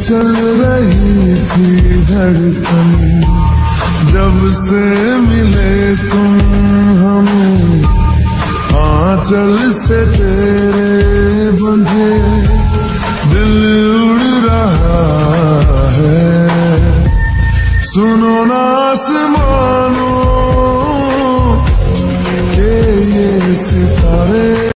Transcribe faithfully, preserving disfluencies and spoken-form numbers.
चल रही थी धड़कन, जब से मिले तुम हमें आंचल से तेरे बंधे दिल उड़ रहा है। सुनो ना आसमानों के ये सितारे